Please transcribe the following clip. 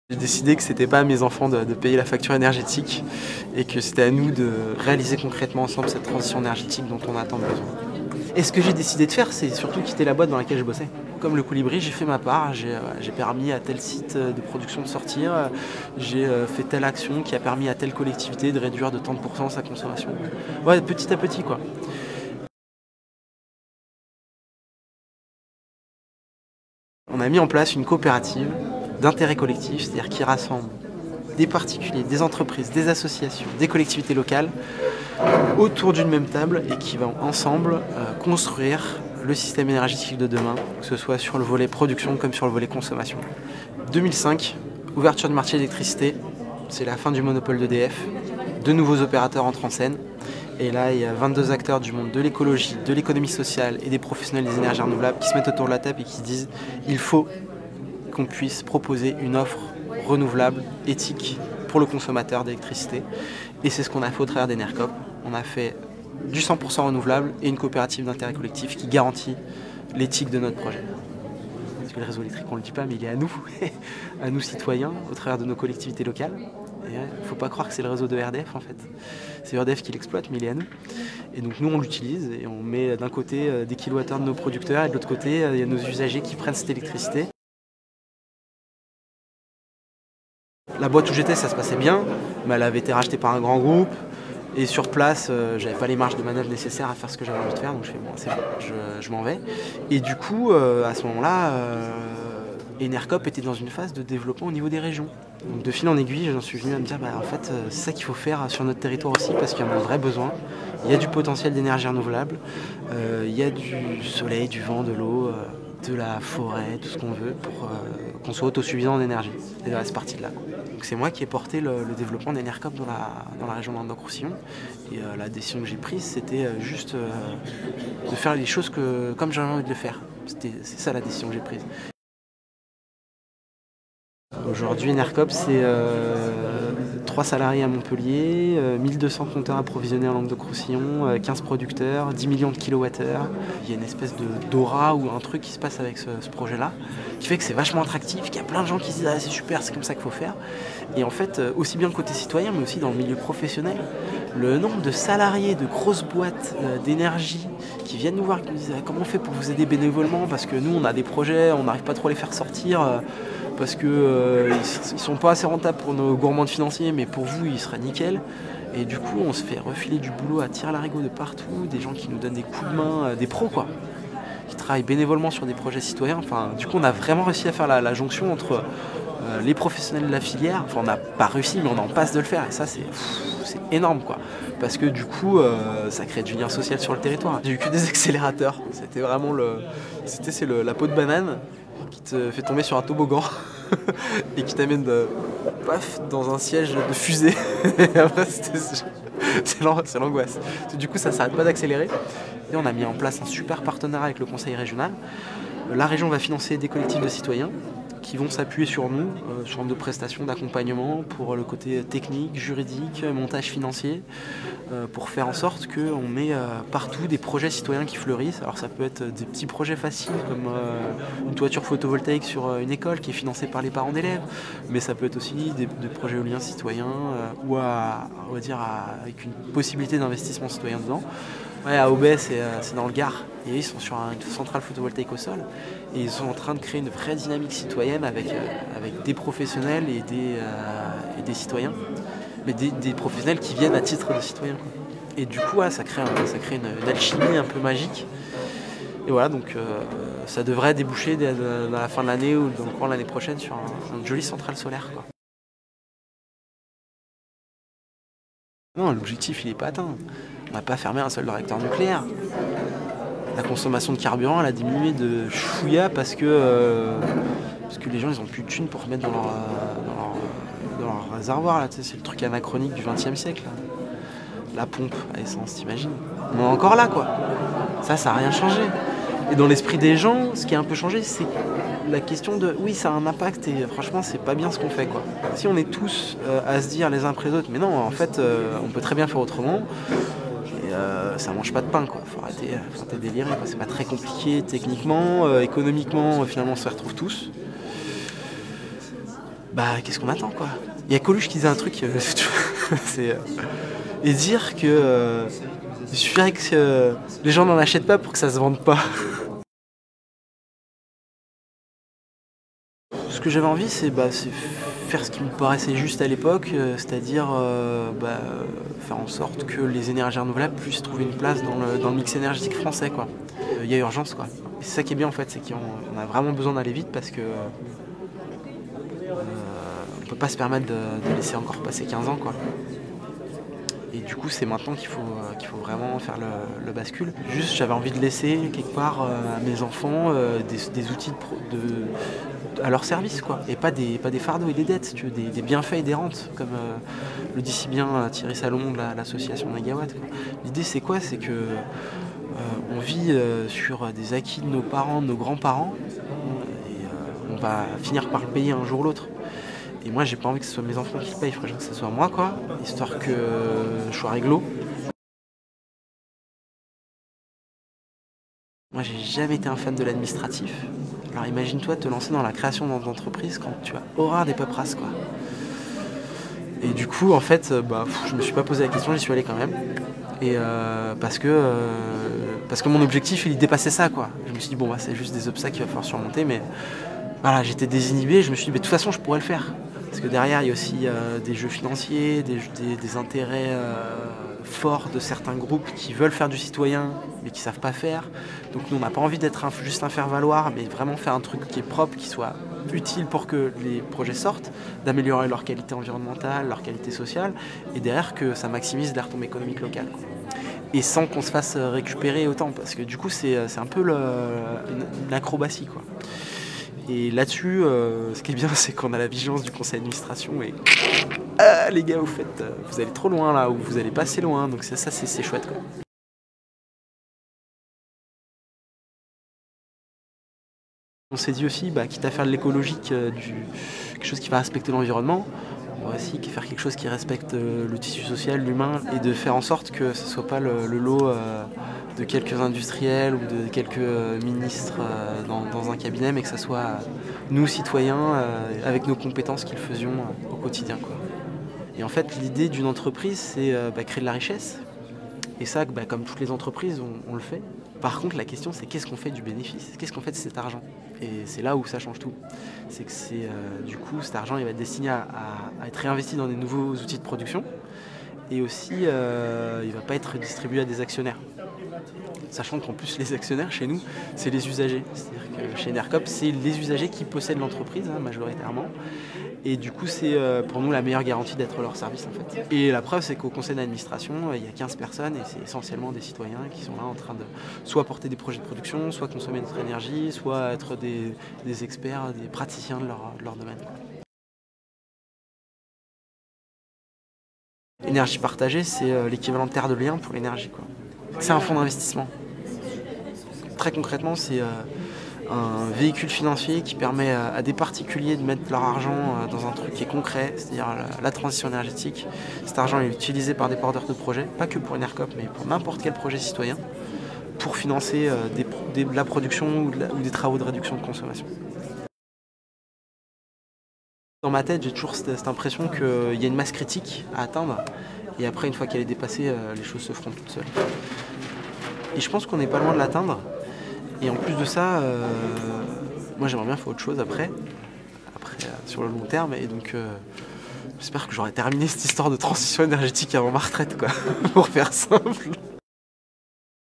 J'ai décidé que c'était pas à mes enfants de payer la facture énergétique et que c'était à nous de réaliser concrètement ensemble cette transition énergétique dont on a tant besoin. Et ce que j'ai décidé de faire, c'est surtout quitter la boîte dans laquelle je bossais. Comme le Colibri, j'ai fait ma part, j'ai permis à tel site de production de sortir, j'ai fait telle action qui a permis à telle collectivité de réduire de tant de pourcents sa consommation. Ouais, petit à petit quoi. On a mis en place une coopérative d'intérêt collectif, c'est-à-dire qui rassemble des particuliers, des entreprises, des associations, des collectivités locales autour d'une même table et qui vont ensemble construire le système énergétique de demain, que ce soit sur le volet production comme sur le volet consommation. 2005, ouverture du marché de l'électricité, c'est la fin du monopole d'EDF, de nouveaux opérateurs entrent en scène. Et là, il y a 22 acteurs du monde de l'écologie, de l'économie sociale et des professionnels des énergies renouvelables qui se mettent autour de la table et qui se disent il faut qu'on puisse proposer une offre renouvelable, éthique pour le consommateur d'électricité. Et c'est ce qu'on a fait au travers d'Enercop. On a fait du 100% renouvelable et une coopérative d'intérêt collectif qui garantit l'éthique de notre projet. Parce que le réseau électrique, on ne le dit pas, mais il est à nous, à nous citoyens, au travers de nos collectivités locales. Il ne faut pas croire que c'est le réseau de RDF en fait. C'est RDF qui l'exploite, mais il est à nous. Et donc nous on l'utilise et on met d'un côté des kilowattheures de nos producteurs et de l'autre côté il y a nos usagers qui prennent cette électricité. La boîte où j'étais ça se passait bien, mais elle avait été rachetée par un grand groupe. Et sur place, j'avais pas les marges de manœuvre nécessaires à faire ce que j'avais envie de faire, donc je fais bon, c'est bon, je m'en vais. Et du coup, à ce moment-là, Enercop était dans une phase de développement au niveau des régions. Donc de fil en aiguille, j'en suis venu à me dire, en fait, c'est ça qu'il faut faire sur notre territoire aussi, parce qu'il y en a un vrai besoin. Il y a du potentiel d'énergie renouvelable, il y a du soleil, du vent, de l'eau, de la forêt, tout ce qu'on veut pour qu'on soit autosuffisant en énergie. Et c'est parti de là. Donc c'est moi qui ai porté le développement d'Enercop dans la région Languedoc-Roussillon. Et la décision que j'ai prise, c'était juste de faire les choses comme j'avais envie de le faire. C'est ça la décision que j'ai prise. Aujourd'hui, Enercop, c'est 3 salariés à Montpellier, 1200 compteurs approvisionnés en Languedoc-Roussillon, 15 producteurs, 10 millions de kilowattheures. Il y a une espèce d'aura ou un truc qui se passe avec ce projet-là, qui fait que c'est vachement attractif, qu'il y a plein de gens qui se disent « Ah, c'est super, c'est comme ça qu'il faut faire ». Et en fait, aussi bien côté citoyen, mais aussi dans le milieu professionnel, le nombre de salariés de grosses boîtes d'énergie qui viennent nous voir, qui nous disent « Comment on fait pour vous aider bénévolement ? Parce que nous, on a des projets, on n'arrive pas trop à les faire sortir. » Parce que ils sont pas assez rentables pour nos gourmands financiers, mais pour vous, ils seraient nickel. Et du coup, on se fait refiler du boulot à tire-larigot de partout, des gens qui nous donnent des coups de main, des pros quoi, qui travaillent bénévolement sur des projets citoyens. Enfin, du coup, on a vraiment réussi à faire la jonction entre les professionnels de la filière. Enfin, on n'a pas réussi, mais on en passe de le faire. Et ça, c'est énorme quoi. Parce que du coup, ça crée du lien social sur le territoire. J'ai eu que des accélérateurs. C'était vraiment la peau de banane qui te fait tomber sur un toboggan et qui t'amène dans un siège de fusée. Et après, c'est l'angoisse. Du coup, ça s'arrête pas d'accélérer. Et on a mis en place un super partenariat avec le conseil régional. La région va financer des collectifs de citoyens qui vont s'appuyer sur nous, sur nos prestations d'accompagnement pour le côté technique, juridique, montage financier, pour faire en sorte qu'on met partout des projets citoyens qui fleurissent. Alors ça peut être des petits projets faciles comme une toiture photovoltaïque sur une école qui est financée par les parents d'élèves, mais ça peut être aussi des projets éoliens citoyens ou on va dire avec une possibilité d'investissement citoyen dedans. Ouais, à Aubais, c'est dans le Gard. Et ils sont sur une centrale photovoltaïque au sol. Et ils sont en train de créer une vraie dynamique citoyenne avec des professionnels et des citoyens. Mais des professionnels qui viennent à titre de citoyens. Et du coup, ouais, ça crée une alchimie un peu magique. Et voilà, donc ça devrait déboucher dans la fin de l'année ou dans le cours de l'année prochaine sur une jolie centrale solaire, quoi. Non, l'objectif, il n'est pas atteint. On n'a pas fermé un seul réacteur nucléaire. La consommation de carburant, elle a diminué de chouïa parce que les gens, ils ont plus de thunes pour remettre dans leur réservoir. Là, c'est le truc anachronique du XXe siècle. Là. La pompe à essence, t'imagines ? On est encore là, quoi. Ça n'a rien changé. Et dans l'esprit des gens, ce qui a un peu changé, c'est la question de oui, ça a un impact et franchement, c'est pas bien ce qu'on fait, quoi. Si on est tous à se dire les uns après les autres, mais non, en fait, on peut très bien faire autrement. Et ça mange pas de pain, quoi. Faut arrêter de délirer, quoi. C'est pas très compliqué techniquement, économiquement, finalement, on se retrouve tous. bah qu'est-ce qu'on attend quoi? Il y a Coluche qui disait un truc, c'est et dire que il suffirait que les gens n'en achètent pas pour que ça se vende pas. Ce que j'avais envie, c'est faire ce qui me paraissait juste à l'époque, c'est-à-dire faire en sorte que les énergies renouvelables puissent trouver une place dans le mix énergétique français, quoi. Il y a urgence, quoi. Et c'est ça qui est bien en fait, c'est qu'on a vraiment besoin d'aller vite parce que on peut pas se permettre de laisser encore passer 15 ans, quoi. Et du coup, c'est maintenant qu'il faut vraiment faire le bascule. Juste, j'avais envie de laisser quelque part à mes enfants des outils à leur service, quoi. Et pas des fardeaux et des dettes, tu veux, des bienfaits et des rentes, comme le dit si bien Thierry Salomon de l'association Negawatt. L'idée, c'est quoi? C'est que on vit sur des acquis de nos parents, de nos grands-parents, et on va finir par le payer un jour ou l'autre. Et moi, j'ai pas envie que ce soit mes enfants qui le payent, il faudrait que ce soit moi, quoi, histoire que je sois réglo. Moi, j'ai jamais été un fan de l'administratif. Alors imagine-toi te lancer dans la création d'entreprise quand tu as horreur des paperasses, quoi. Et du coup, en fait, je me suis pas posé la question, j'y suis allé quand même. Et parce que mon objectif, il dépassait ça, quoi. Je me suis dit, bon, c'est juste des obstacles qu'il va falloir surmonter, mais voilà, j'étais désinhibé, je me suis dit, de toute façon, je pourrais le faire. Parce que derrière, il y a aussi des jeux financiers, des intérêts forts de certains groupes qui veulent faire du citoyen, mais qui ne savent pas faire. Donc nous, on n'a pas envie d'être juste un faire-valoir, mais vraiment faire un truc qui est propre, qui soit utile pour que les projets sortent, d'améliorer leur qualité environnementale, leur qualité sociale, et derrière que ça maximise les retombées économiques locales, quoi. Et sans qu'on se fasse récupérer autant, parce que du coup, c'est un peu une acrobatie, quoi. Et là-dessus, ce qui est bien, c'est qu'on a la vigilance du conseil d'administration et les gars, vous allez trop loin là, ou vous allez pas assez loin, donc ça c'est chouette, quoi. On s'est dit aussi, quitte à faire de l'écologique, quelque chose qui va respecter l'environnement, on va aussi faire quelque chose qui respecte le tissu social, l'humain, et de faire en sorte que ce ne soit pas le lot de quelques industriels ou de quelques ministres dans un cabinet, mais que ce soit nous, citoyens, avec nos compétences, qui le faisions au quotidien, quoi. Et en fait, l'idée d'une entreprise, c'est créer de la richesse. Et ça, comme toutes les entreprises, on le fait. Par contre, la question, c'est qu'est-ce qu'on fait du bénéfice? Qu'est-ce qu'on fait de cet argent? Et c'est là où ça change tout. C'est que du coup, cet argent, il va être destiné à être réinvesti dans des nouveaux outils de production. Et aussi, il ne va pas être distribué à des actionnaires. Sachant qu'en plus, les actionnaires, chez nous, c'est les usagers. C'est-à-dire que chez Enercop, c'est les usagers qui possèdent l'entreprise, majoritairement. Et du coup, c'est pour nous la meilleure garantie d'être leur service, en fait. Et la preuve, c'est qu'au conseil d'administration, il y a 15 personnes et c'est essentiellement des citoyens qui sont là en train de soit porter des projets de production, soit consommer notre énergie, soit être des experts, des praticiens de leur domaine, quoi. Énergie partagée, c'est l'équivalent de terre de liens pour l'énergie, quoi. C'est un fonds d'investissement. Très concrètement, c'est un véhicule financier qui permet à des particuliers de mettre leur argent dans un truc qui est concret, c'est-à-dire la transition énergétique. Cet argent est utilisé par des porteurs de projets, pas que pour Enercop, mais pour n'importe quel projet citoyen, pour financer de la production ou des travaux de réduction de consommation. Dans ma tête, j'ai toujours cette impression qu'il y a une masse critique à atteindre, et après, une fois qu'elle est dépassée, les choses se feront toutes seules. Et je pense qu'on n'est pas loin de l'atteindre. Et en plus de ça, moi j'aimerais bien faire autre chose après sur le long terme. Et donc j'espère que j'aurai terminé cette histoire de transition énergétique avant ma retraite, quoi, pour faire simple.